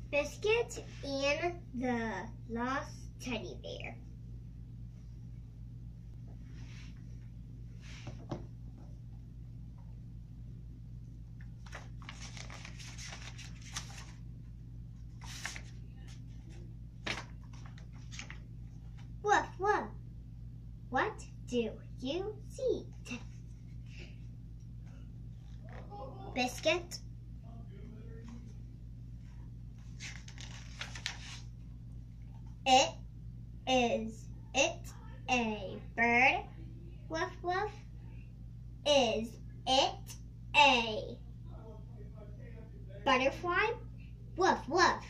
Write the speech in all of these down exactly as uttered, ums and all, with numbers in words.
Biscuit and the Lost Teddy Bear. Woof, woof. What do you see? Biscuit. It is it a bird? Woof, woof. Is it a butterfly? Woof, woof.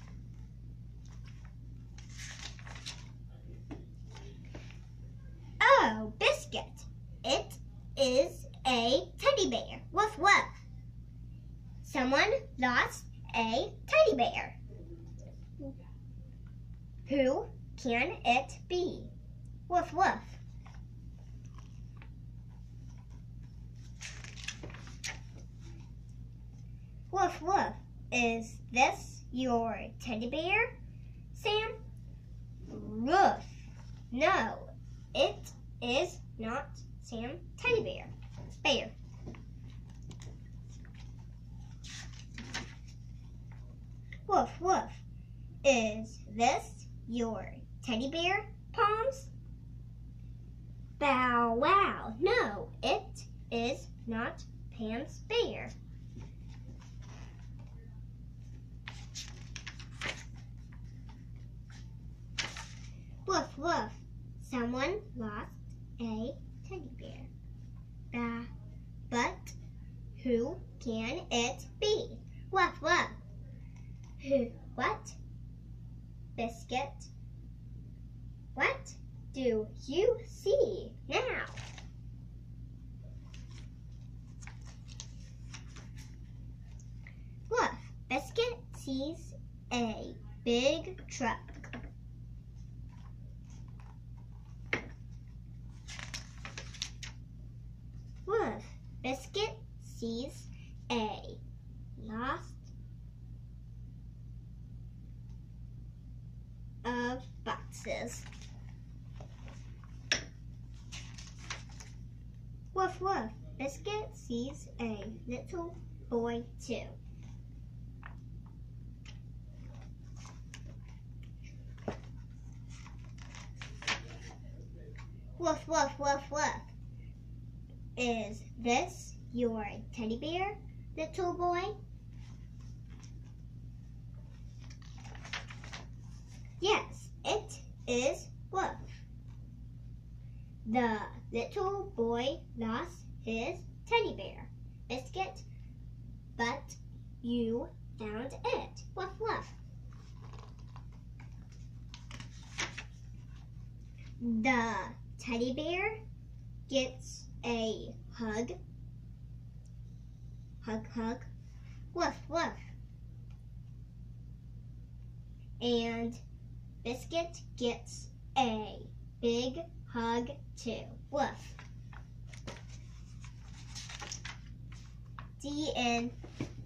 Oh, Biscuit, it is a teddy bear. Woof, woof. Someone lost a teddy bear. Who can it be? Woof, woof. Woof, woof. Is this your teddy bear, Sam? Woof. No, it is not Sam teddy bear. Bear. Woof, woof. Is this your teddy bear, Palms? Bow wow. No, it is not Pam's bear. Woof, woof. Someone lost a teddy bear. Bah, but who can it be? Woof, woof. Who? What? Biscuit. What do you see now? Woof. Biscuit sees a big truck. Woof. Biscuit sees a lost of boxes. Woof, woof. Biscuit sees a little boy too. Woof, woof, woof, woof. Is this your teddy bear, little boy? Yes, it is Woof. The little boy lost his teddy bear, Biscuit, but you found it. Woof, woof. The teddy bear gets a hug. Hug, hug. Woof, woof. And Biscuit gets a big hug too. Woof. The end.